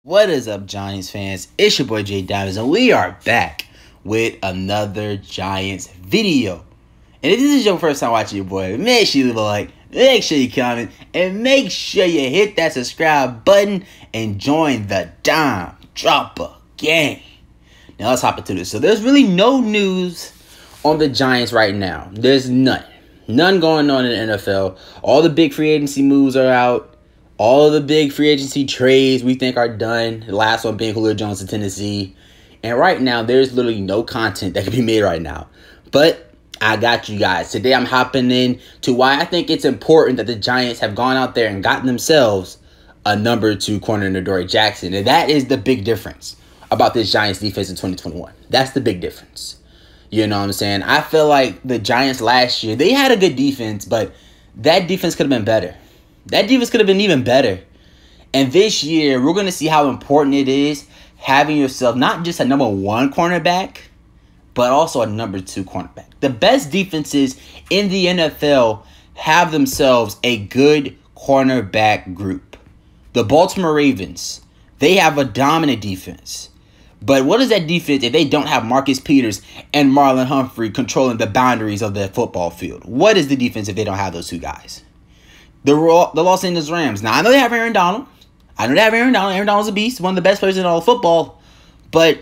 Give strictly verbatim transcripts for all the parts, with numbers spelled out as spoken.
What is up, Giants fans? It's your boy Jay Diamonds, and we are back with another Giants video. And if this is your first time watching your boy, make sure you leave a like, make sure you comment, and make sure you hit that subscribe button and join the Dime Dropper gang. Now let's hop into this. So there's really no news on the Giants right now. There's none. None going on in the N F L. All the big free agency moves are out. All of the big free agency trades we think are done. The last one being Julio Jones to Tennessee. And right now, there's literally no content that can be made right now. But I got you guys. Today, I'm hopping in to why I think it's important that the Giants have gone out there and gotten themselves a number two corner in Adoree Jackson. And that is the big difference about this Giants defense in twenty twenty-one. That's the big difference. You know what I'm saying? I feel like the Giants last year, they had a good defense, but that defense could have been better. That defense could have been even better. And this year, we're going to see how important it is having yourself not just a number one cornerback, but also a number two cornerback. The best defenses in the N F L have themselves a good cornerback group. The Baltimore Ravens, they have a dominant defense. But what is that defense if they don't have Marcus Peters and Marlon Humphrey controlling the boundaries of the football field? What is the defense if they don't have those two guys? The the Los Angeles Rams. Now, I know they have Aaron Donald. I know they have Aaron Donald. Aaron Donald's a beast. One of the best players in all of football. But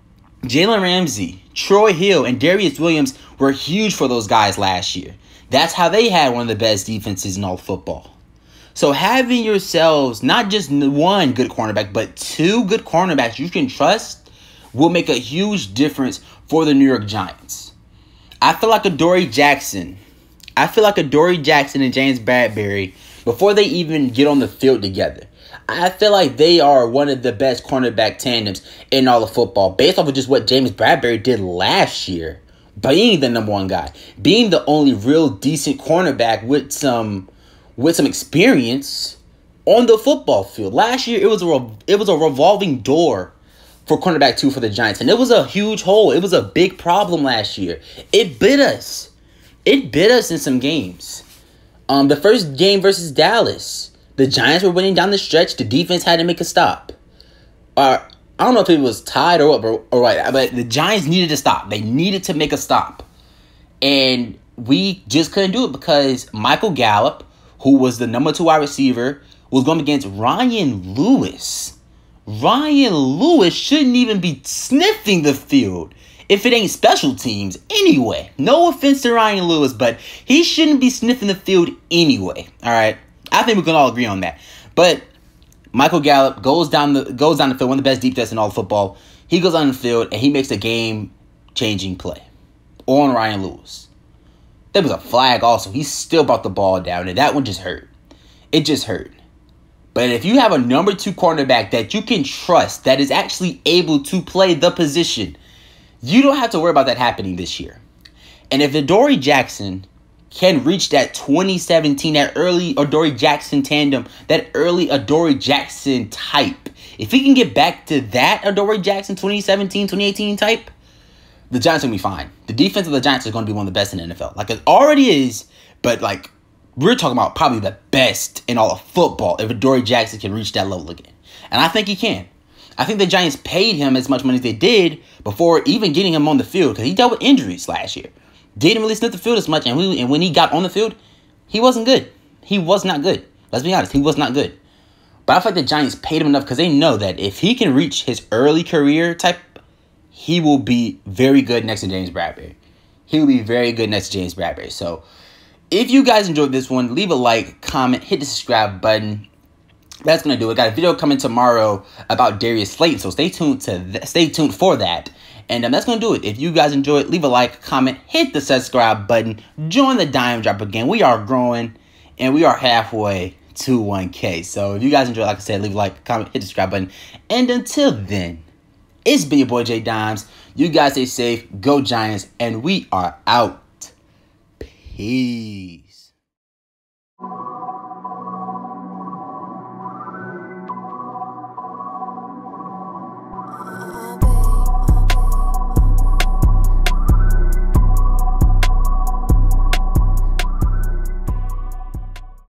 Jalen Ramsey, Troy Hill, and Darius Williams were huge for those guys last year. That's how they had one of the best defenses in all of football. So having yourselves not just one good cornerback, but two good cornerbacks you can trust will make a huge difference for the New York Giants. I feel like Adoree Jackson... I feel like Adoree Jackson and James Bradberry, before they even get on the field together, I feel like they are one of the best cornerback tandems in all of football, based off of just what James Bradberry did last year, being the number one guy, being the only real decent cornerback with some with some experience on the football field. Last year, it was a it was a revolving door for cornerback two for the Giants, and it was a huge hole. It was a big problem last year. It bit us. It bit us in some games. Um, the first game versus Dallas, the Giants were winning down the stretch. The defense had to make a stop. Uh, I don't know if it was tied or what, or, or what, but the Giants needed to stop. They needed to make a stop. And we just couldn't do it because Michael Gallup, who was the number two wide receiver, was going against Ryan Lewis. Ryan Lewis shouldn't even be sniffing the field if it ain't special teams anyway. No offense to Ryan Lewis, but he shouldn't be sniffing the field anyway. All right, I think we can all agree on that. But Michael Gallup goes down the goes down the field, one of the best deep threats in all of football. He goes on the field and he makes a game-changing play on Ryan Lewis. There was a flag also. He still brought the ball down, and that one just hurt. It just hurt. But if you have a number two cornerback that you can trust, that is actually able to play the position, you don't have to worry about that happening this year. And if Adoree Jackson can reach that twenty seventeen, that early Adoree Jackson tandem, that early Adoree Jackson type, if he can get back to that Adoree Jackson twenty seventeen, twenty eighteen type, the Giants are going to be fine. The defense of the Giants is going to be one of the best in the N F L. Like it already is, but like we're talking about probably the best in all of football if Adoree Jackson can reach that level again. And I think he can. I think the Giants paid him as much money as they did before even getting him on the field because he dealt with injuries last year. Didn't really sniff the field as much, and, we, and when he got on the field, he wasn't good. He was not good. Let's be honest, he was not good. But I feel like the Giants paid him enough because they know that if he can reach his early career type, he will be very good next to James Bradberry. He will be very good next to James Bradberry. So if you guys enjoyed this one, leave a like, comment, hit the subscribe button. That's going to do it. Got a video coming tomorrow about Darius Slayton, so stay tuned to th- stay tuned for that. And um, that's going to do it. If you guys enjoyed, leave a like, comment, hit the subscribe button, join the Dime Drop again. We are growing, and we are halfway to one K. So if you guys enjoyed, like I said, leave a like, comment, hit the subscribe button. And until then, it's been your boy J Dimes. You guys stay safe, go Giants, and we are out. Peace.